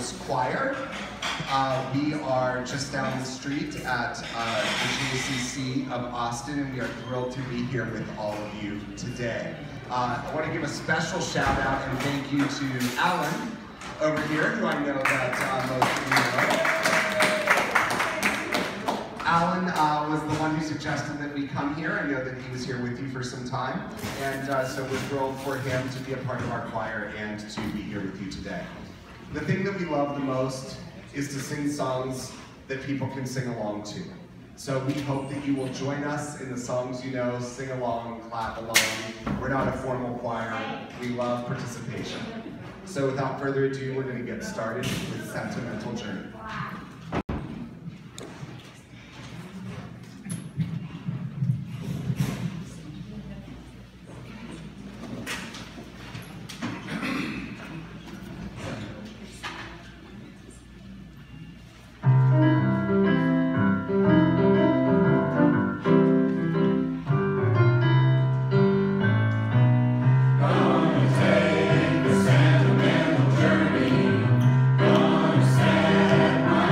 Songs Choir. We are just down the street at the JCC of Austin, and we are thrilled to be here with all of you today. I want to give a special shout out and thank you to Alan over here, who I know that most of you know. Alan was the one who suggested that we come here. I know that he was here with you for some time, and so we're thrilled for him to be a part of our choir and to be here with you today. The thing that we love the most is to sing songs that people can sing along to. So we hope that you will join us in the songs you know, sing along, clap along. We're not a formal choir. We love participation. So without further ado, we're going to get started with Sentimental Journey. Take a sentimental journey, gonna set my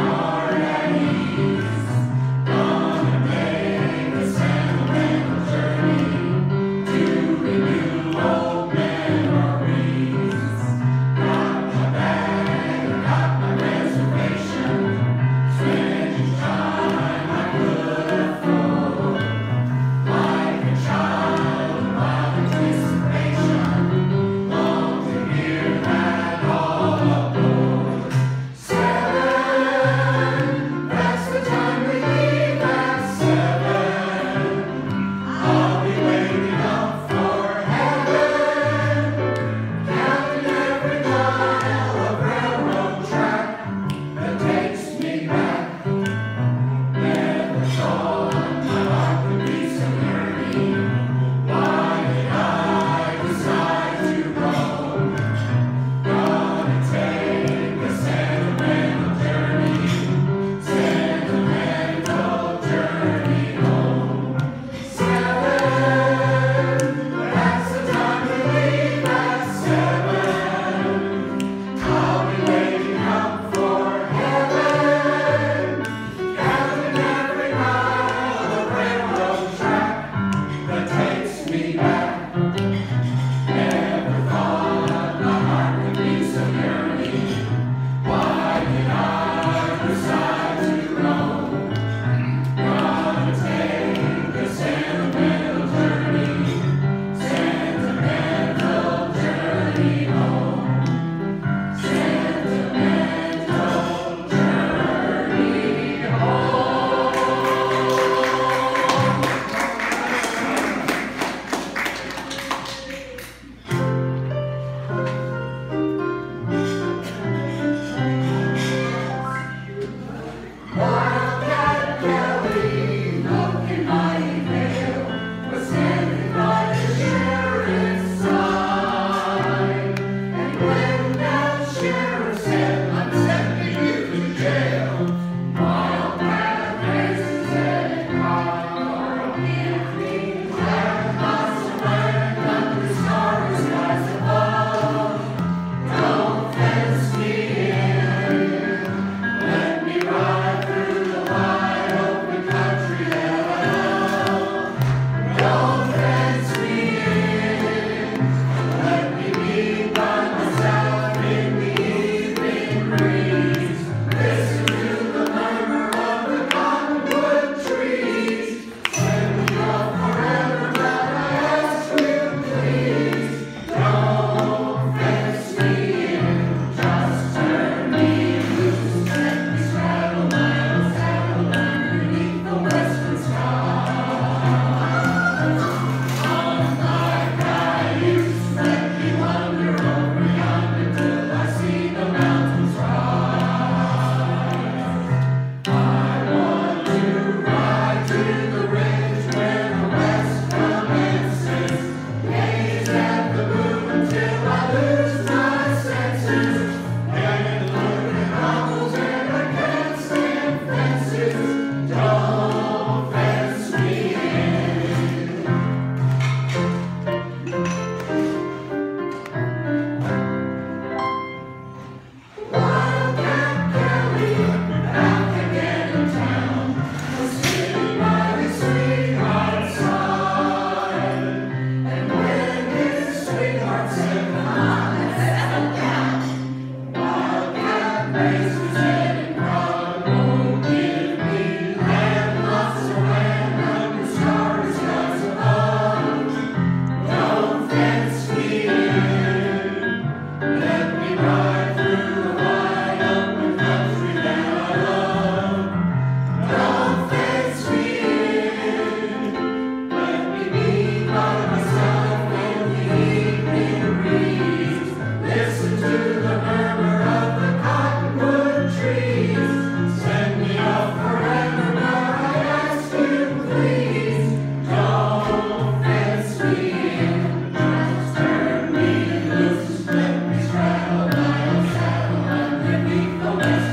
Let me straddle, I'll saddle underneath the west.